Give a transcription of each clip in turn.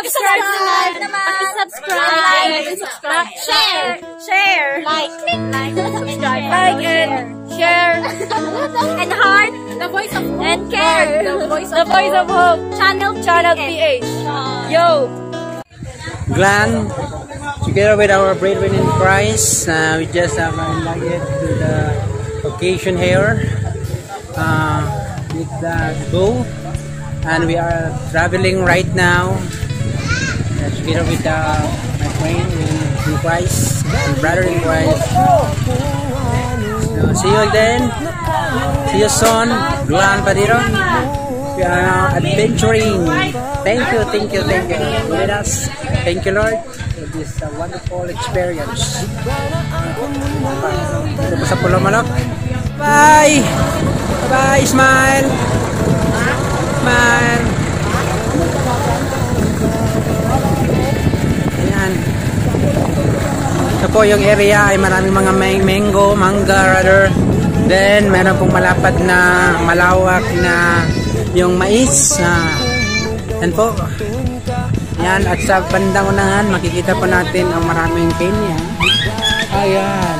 Subscribe naman. Subscribe. Share. Like. Subscribe. Like and share. And heart. The voice of hope. And care. The voice of hope. Channel PH. Yo. Glenn, together with our brethren in Christ, we just have invited to the occasion here with the go, and we are traveling right now together with my friend in Christ, and brother in Christ. So, see you again. See you soon. Glenn Padiro. We are now adventuring. Thank you with us. Thank you, Lord, for this wonderful experience. Ito sa Pulau Malak. Bye! Bye! Smile! Smile! Ayan. Ito po yung area ay maraming mga mango, mangga rather. Then, meron pong malapad na malawak na yung mais. Yan po. Yan, at sa bandang unahan, makikita po natin ang maraming pinya. Ayan.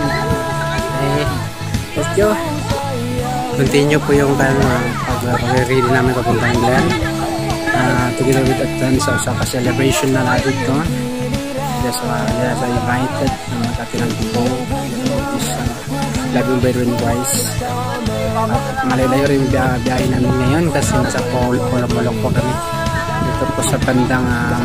Let's go. Continue po yung pag-ready namin papuntang Glenn. Together with at sa celebration na natin ito. Just invited na magkatilang po. This Labing Brethren Christ. Malalayo rin biyahe namin ngayon kasi nasa Pulau-Malok po kami. Ito po sa bandang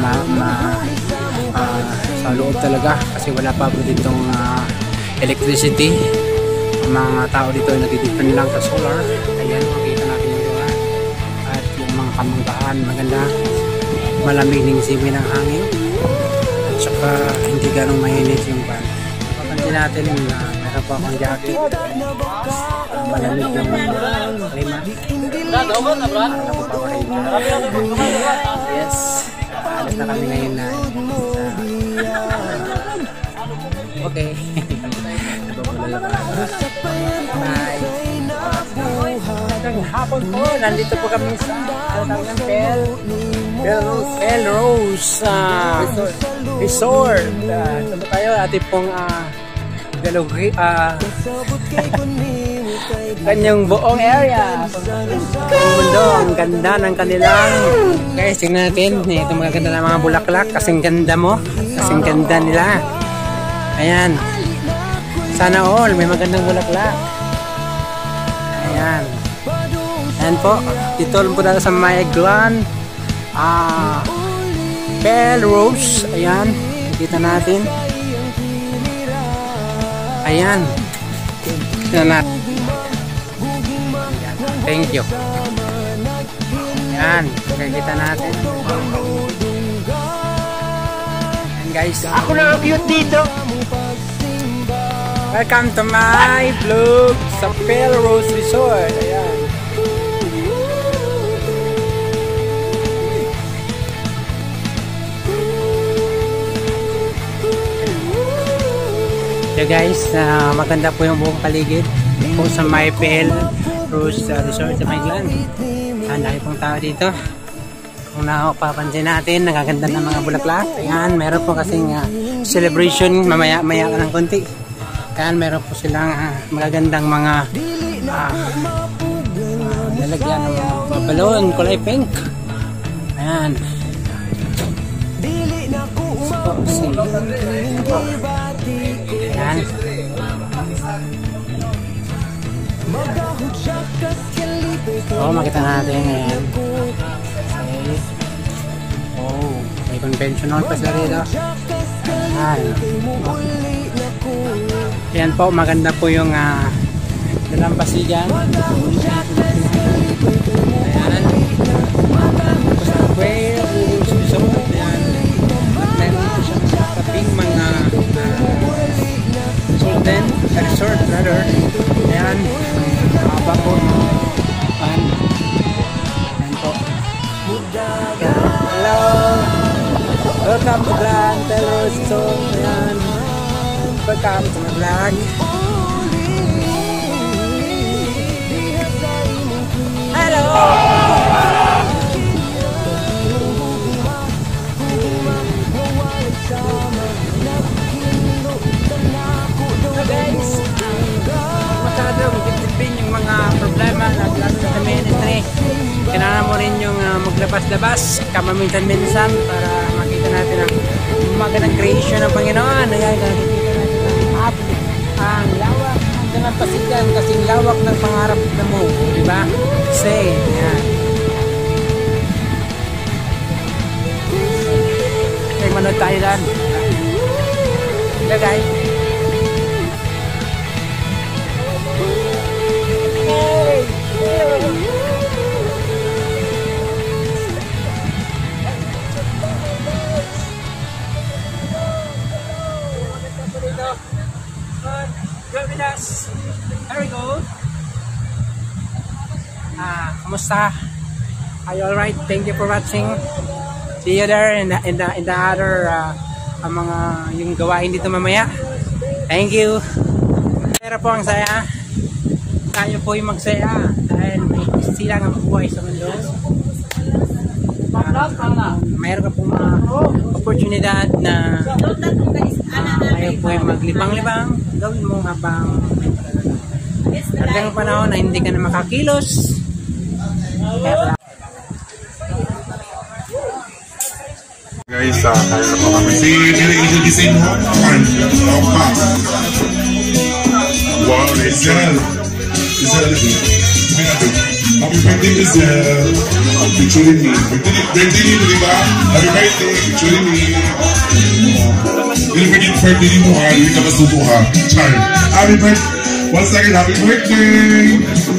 sa loob talaga kasi wala pa po ditong electricity. Ang mga tao dito ay nagdidepend lang sa solar. Ayan, makita natin yung lugar. At yung mga kamanggaan maganda, malamig ng simoy ng hangin at saka hindi ganong mainit yung pan. Papansin natin na meron pa akong jacket, malamig yung klima. Yes, alas na kami ngayon na okay. Bye. Magandang hapon po, nandito po kami sa Pelrose Resort. Ito po tayo, ating pong kanyang buong area. Ang mundo, ang ganda ng kanilang. Guys, tingnan natin. Ito magaganda ng mga bulaklak. Kasing ganda mo. Kasing ganda nila. Ayan. Sana all, may magandang bulaklak. Ayan. Ayan po. Dito po natin sa may Glenn Pelrose. Ayan. Nakita natin. Ayan. Tingnan natin. Thank you. Ayan. Nakikita natin. Ayan guys. Ako na ang cute dito. Welcome to my vlog sa Pelrose Resort. Ayan. So guys, maganda po yung buong paligid po sa my Pelrose Resort sa may Glenn. Ang dami pong tao dito. Kung napapansin natin, nagaganda ng mga bulaklak. Ayan, meron po kasing celebration mamaya ka ng konti. Ayan, meron po silang magagandang mga lalagyan ng mga balon, kulay pink. Ayan. Ayan. Oh, makita natin ngayon. Okay. Oh, may convention hall pa sila dito. Ayan. Ayan po, maganda po yung dalampasigan. Ayan. Tapos sa Pelrose Resort. Ayan. Meron po siya kaping mga resort rather. Ayan. Haba po. Ayan. Ayan po. Hello. Welcome to Glenn Pelrose Resort. Ayan. Welcome to my vlog. Hello! maglabas-labas, kamaminsan-minsan para makita natin ang magandang creation ng Panginoon. Ayan, nakikita natin ang lawak ng dalampasigan kasing lawak ng pangarap na mo, di ba? Say, ayan. Okay, manood tayo lang. Lagay. There we go. Kumusta? Are you alright? Thank you for watching. See you there in the other mga yung gawain dito mamaya. Thank you. Pero po ang saya. Tayo po yung magsaya dahil may silang ang buhay sa mundo. Mayroon ka pong oportunidad na tayo po yung maglibang-libang. Gawin mo habang hanggang panahon na hindi ka na makakilos. Guys, tayo na po kami. Si Angel gising mo. Wow, Giselle. Happy birthday, Giselle. Picturing me. Birthday mo, di ba? Happy birthday. Picturing me. Hindi magiging birthday mo ha. Hindi ka masubo ha. Char. Happy birthday. Once again, happy birthday.